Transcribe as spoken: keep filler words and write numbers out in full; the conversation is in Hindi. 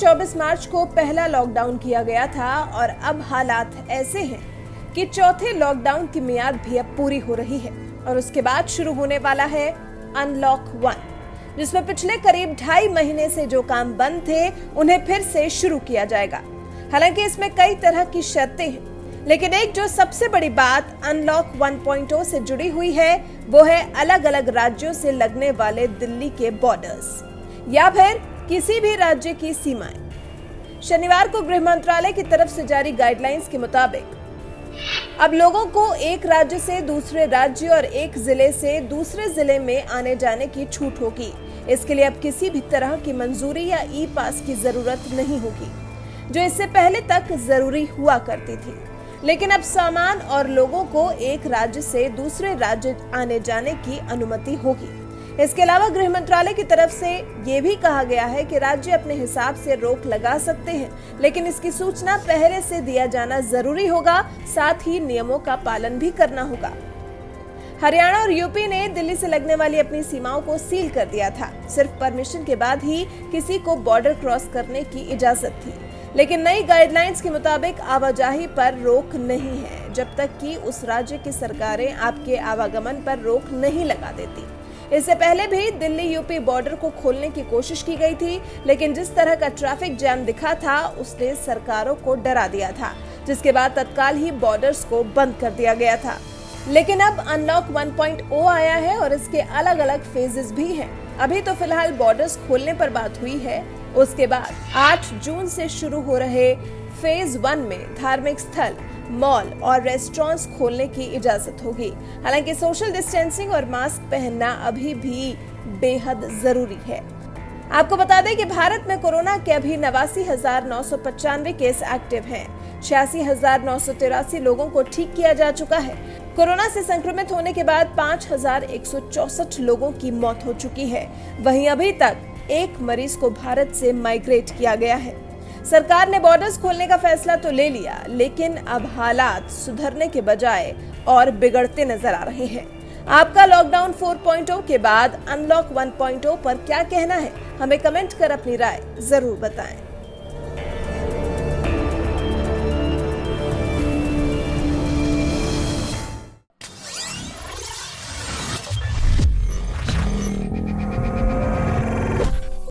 चौबीस मार्च को पहला लॉकडाउन किया गया था और अब हालात ऐसे हैं कि चौथे लॉकडाउन की मियाद भी अब पूरी हो रही है और उसके बाद शुरू होने वाला है अनलॉक वन, जिसमें पिछले करीब ढाई महीने से जो काम बंद थे उन्हें फिर से शुरू किया जाएगा। हालांकि इसमें कई तरह की शर्तें हैं, लेकिन एक जो सबसे बड़ी बात अनलॉक वन पॉइंट ओ से जुड़ी हुई है वो है अलग अलग राज्यों से लगने वाले दिल्ली के बॉर्डर्स या फिर किसी भी राज्य की सीमाएं। शनिवार को गृह मंत्रालय की तरफ से जारी गाइडलाइंस के मुताबिक अब लोगों को एक राज्य से दूसरे राज्य और एक जिले से दूसरे जिले में आने जाने की छूट होगी। इसके लिए अब किसी भी तरह की मंजूरी या ई पास की जरूरत नहीं होगी, जो इससे पहले तक जरूरी हुआ करती थी। लेकिन अब सामान और लोगों को एक राज्य से दूसरे राज्य आने जाने की अनुमति होगी। इसके अलावा गृह मंत्रालय की तरफ से ये भी कहा गया है कि राज्य अपने हिसाब से रोक लगा सकते हैं, लेकिन इसकी सूचना पहले से दिया जाना जरूरी होगा, साथ ही नियमों का पालन भी करना होगा। हरियाणा और यूपी ने दिल्ली से लगने वाली अपनी सीमाओं को सील कर दिया था। सिर्फ परमिशन के बाद ही किसी को बॉर्डर क्रॉस करने की इजाजत थी, लेकिन नई गाइडलाइंस के मुताबिक आवाजाही पर रोक नहीं है जब तक कि उस राज्य की सरकारें आपके आवागमन पर रोक नहीं लगा देती। इससे पहले भी दिल्ली यूपी बॉर्डर को खोलने की कोशिश की गई थी, लेकिन जिस तरह का ट्रैफिक जैम दिखा था उसने सरकारों को डरा दिया था, जिसके बाद तत्काल ही बॉर्डर्स को बंद कर दिया गया था। लेकिन अब अनलॉक वन पॉइंट ओ आया है और इसके अलग अलग फेजेस भी हैं। अभी तो फिलहाल बॉर्डर्स खोलने पर बात हुई है, उसके बाद आठ जून से शुरू हो रहे फेज वन में धार्मिक स्थल, मॉल और रेस्टोरेंट्स खोलने की इजाजत होगी। हालांकि सोशल डिस्टेंसिंग और मास्क पहनना अभी भी बेहद जरूरी है। आपको बता दें कि भारत में कोरोना के अभी नवासी हजार नौ सौ पचानवे केस एक्टिव हैं। छियासी हजार नौ सौ तिरासी लोगों को ठीक किया जा चुका है। कोरोना से संक्रमित होने के बाद पाँच हजार एक सौ चौसठ लोगों की मौत हो चुकी है। वहीं अभी तक एक मरीज को भारत से माइग्रेट किया गया है। सरकार ने बॉर्डर्स खोलने का फैसला तो ले लिया, लेकिन अब हालात सुधरने के बजाय और बिगड़ते नजर आ रहे हैं। आपका लॉकडाउन फोर पॉइंट ओ के बाद अनलॉक वन पॉइंट ओ पर क्या कहना है? हमें कमेंट कर अपनी राय जरूर बताएं।